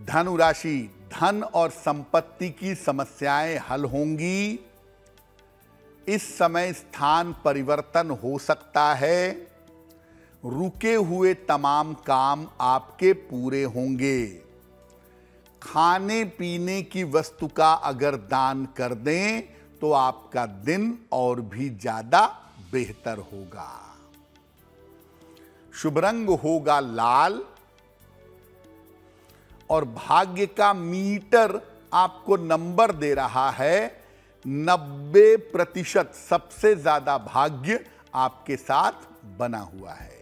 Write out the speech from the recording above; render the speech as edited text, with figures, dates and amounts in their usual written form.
धनु राशि, धन और संपत्ति की समस्याएं हल होंगी। इस समय स्थान परिवर्तन हो सकता है। रुके हुए तमाम काम आपके पूरे होंगे। खाने पीने की वस्तु का अगर दान कर दें तो आपका दिन और भी ज्यादा बेहतर होगा। शुभ रंग होगा लाल और भाग्य का मीटर आपको नंबर दे रहा है 90%। सबसे ज्यादा भाग्य आपके साथ बना हुआ है।